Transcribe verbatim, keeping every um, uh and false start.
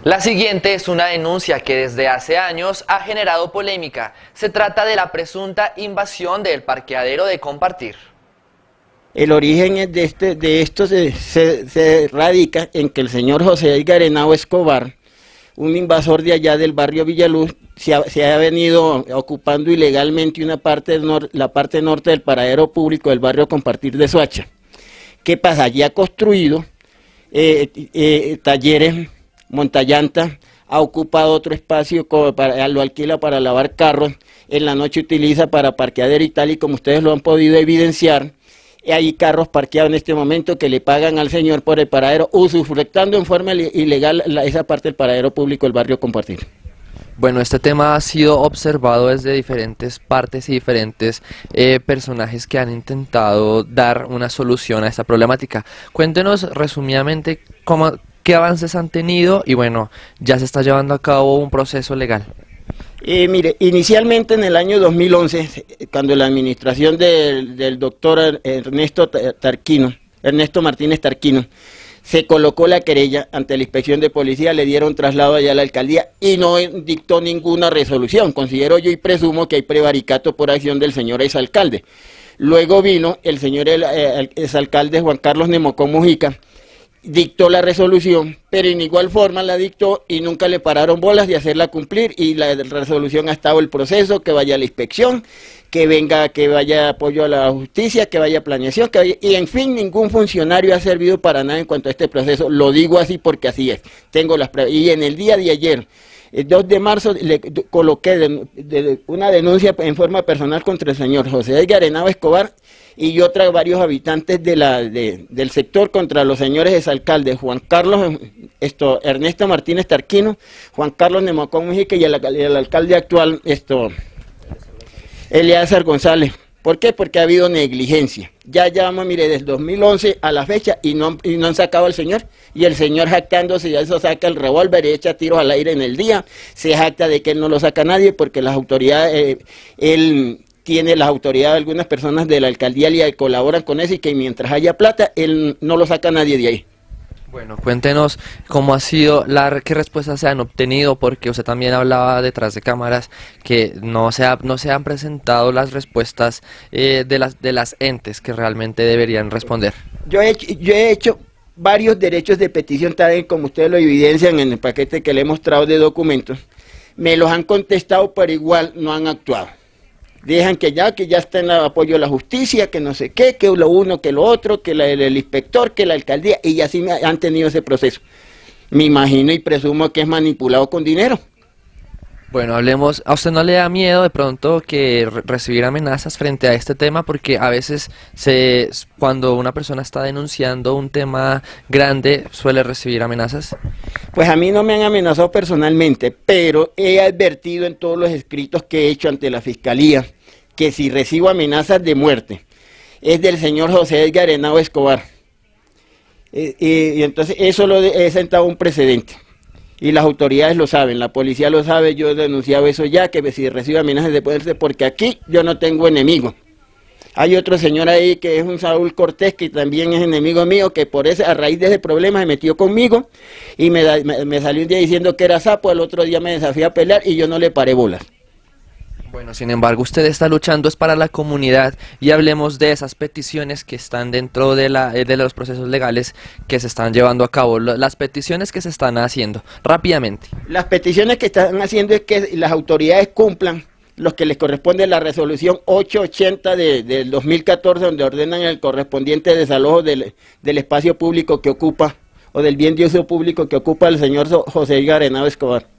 La siguiente es una denuncia que desde hace años ha generado polémica. Se trata de la presunta invasión del parqueadero de Compartir. El origen de, este, de esto se, se, se radica en que el señor José Edgar Henao Escobar, un invasor de allá del barrio Villaluz, se ha, se ha venido ocupando ilegalmente una parte nor, la parte norte del paradero público del barrio Compartir de Soacha. ¿Qué pasa? Allí ha construido eh, eh, talleres, montallanta, ha ocupado otro espacio, para, lo alquila para lavar carros, en la noche utiliza para parqueadero y tal, y como ustedes lo han podido evidenciar, hay carros parqueados en este momento que le pagan al señor por el paradero, usufructando en forma ilegal la, esa parte del paradero público del barrio Compartir. Bueno, este tema ha sido observado desde diferentes partes y diferentes eh, personajes que han intentado dar una solución a esta problemática. Cuéntenos resumidamente cómo, qué avances han tenido y bueno, ya se está llevando a cabo un proceso legal. Eh, mire, inicialmente en el año dos mil once, cuando la administración del, del doctor Ernesto Tarquino, Ernesto Martínez Tarquino, se colocó la querella ante la inspección de policía, le dieron traslado allá a la alcaldía y no dictó ninguna resolución. Considero yo y presumo que hay prevaricato por acción del señor exalcalde. Luego vino el señor el, el, exalcalde Juan Carlos Nemocón Mujica, dictó la resolución, pero en igual forma la dictó y nunca le pararon bolas de hacerla cumplir, y la resolución ha estado el proceso, que vaya a la inspección, que venga, que vaya apoyo a la justicia, que vaya planeación, que vaya, y en fin, ningún funcionario ha servido para nada en cuanto a este proceso. Lo digo así porque así es, tengo las pruebas. Y en el día de ayer, el dos de marzo, le coloqué de, de, una denuncia en forma personal contra el señor José Edgar Henao Escobar y otros varios habitantes de la, de, del sector contra los señores exalcaldes Juan Carlos esto, Ernesto Martínez Tarquino, Juan Carlos Nemocón Mujica y el, el alcalde actual, esto, Eleazar González. ¿Por qué? Porque ha habido negligencia. Ya llevamos, mire, desde dos mil once a la fecha y no, y no han sacado al señor. Y el señor jactándose, ya eso saca el revólver y echa tiros al aire en el día. Se jacta de que él no lo saca nadie porque las autoridades, eh, él tiene las autoridades, algunas personas de la alcaldía le colaboran con eso y que mientras haya plata, él no lo saca nadie de ahí. Bueno, cuéntenos cómo ha sido, la, qué respuestas se han obtenido, porque usted también hablaba detrás de cámaras que no se, ha, no se han presentado las respuestas eh, de, las, de las entes que realmente deberían responder. Yo he, yo he hecho varios derechos de petición, también como ustedes lo evidencian en el paquete que le he mostrado de documentos, me los han contestado, pero igual no han actuado. Dejan que ya, que ya está en el apoyo de la justicia, que no sé qué, que lo uno, que lo otro, que la, el, el inspector, que la alcaldía, y así me han tenido ese proceso. Me imagino y presumo que es manipulado con dinero. Bueno, hablemos, ¿a usted no le da miedo de pronto que re recibir amenazas frente a este tema? Porque a veces se, cuando una persona está denunciando un tema grande, suele recibir amenazas. Pues a mí no me han amenazado personalmente, pero he advertido en todos los escritos que he hecho ante la Fiscalía que si recibo amenazas de muerte es del señor José Edgar Henao Escobar. Eh, eh, y entonces eso lo de, he sentado un precedente. Y las autoridades lo saben, la policía lo sabe, yo he denunciado eso ya, que si recibo amenazas de poderse, porque aquí yo no tengo enemigo. Hay otro señor ahí que es un Saúl Cortés, que también es enemigo mío, que por ese, a raíz de ese problema se metió conmigo y me, da, me, me salió un día diciendo que era sapo, el otro día me desafió a pelear y yo no le paré bolas. Bueno, sin embargo, usted está luchando es para la comunidad y hablemos de esas peticiones que están dentro de, la, de los procesos legales que se están llevando a cabo, las peticiones que se están haciendo, rápidamente. Las peticiones que están haciendo es que las autoridades cumplan los que les corresponde la resolución ochocientos ochenta de, del dos mil catorce, donde ordenan el correspondiente desalojo del, del espacio público que ocupa, o del bien de uso público que ocupa el señor José Edgar Henao Escobar.